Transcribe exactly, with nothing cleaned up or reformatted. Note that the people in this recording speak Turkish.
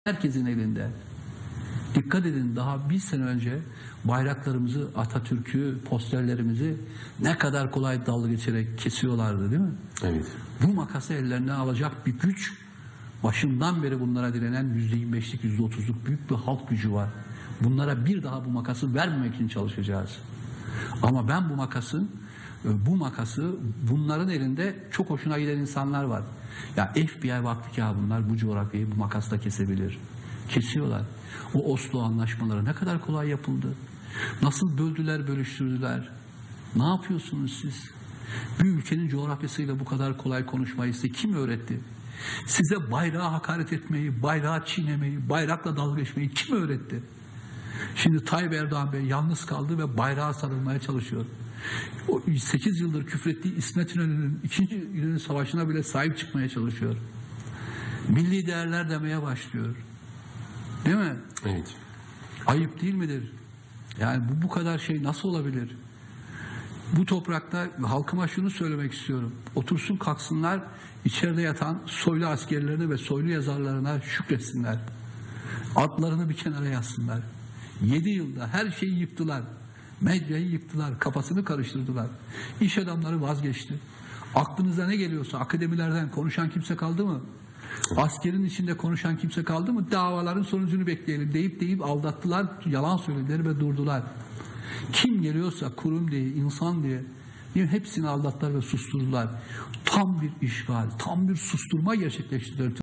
Herkesin elinde. Dikkat edin, daha bir sene önce bayraklarımızı, Atatürk'ü, posterlerimizi ne kadar kolay dalga geçerek kesiyorlardı, değil mi? Evet. Bu makası ellerinden alacak bir güç, başından beri bunlara direnen yüzde yirmi beşlik, yüzde otuzluk büyük bir halk gücü var. Bunlara bir daha bu makası vermemek için çalışacağız. Ama ben bu makasın, bu makası bunların elinde çok hoşuna giden insanlar var. Ya F B I baktı ki ya bunlar bu coğrafyayı bu makasla kesebilir. Kesiyorlar. O Oslo anlaşmaları ne kadar kolay yapıldı. Nasıl böldüler, bölüştürdüler. Ne yapıyorsunuz siz? Bir ülkenin coğrafyasıyla bu kadar kolay konuşmayı size kim öğretti? Size bayrağa hakaret etmeyi, bayrağı çiğnemeyi, bayrakla dalga geçmeyi kim öğretti? Şimdi Tayyip Erdoğan Bey yalnız kaldı ve bayrağa sarılmaya çalışıyor. O sekiz yıldır küfrettiği İsmet İnönü'nün ikinci İnönü Savaşı'na bile sahip çıkmaya çalışıyor. Milli değerler demeye başlıyor. Değil mi? Evet. Ayıp değil midir? Yani bu bu kadar şey nasıl olabilir? Bu toprakta halkıma şunu söylemek istiyorum. Otursun kalksınlar, içeride yatan soylu askerlerine ve soylu yazarlarına şükretsinler. Adlarını bir kenara yazsınlar. Yedi yılda her şeyi yıktılar. Medyayı yıktılar, kafasını karıştırdılar. İş adamları vazgeçti. Aklınıza ne geliyorsa akademilerden konuşan kimse kaldı mı? Askerin içinde konuşan kimse kaldı mı? Davaların sonucunu bekleyelim deyip deyip aldattılar, yalan söylediler ve durdular. Kim geliyorsa kurum diye, insan diye hepsini aldattılar ve susturdular. Tam bir işgal, tam bir susturma gerçekleştirdiler.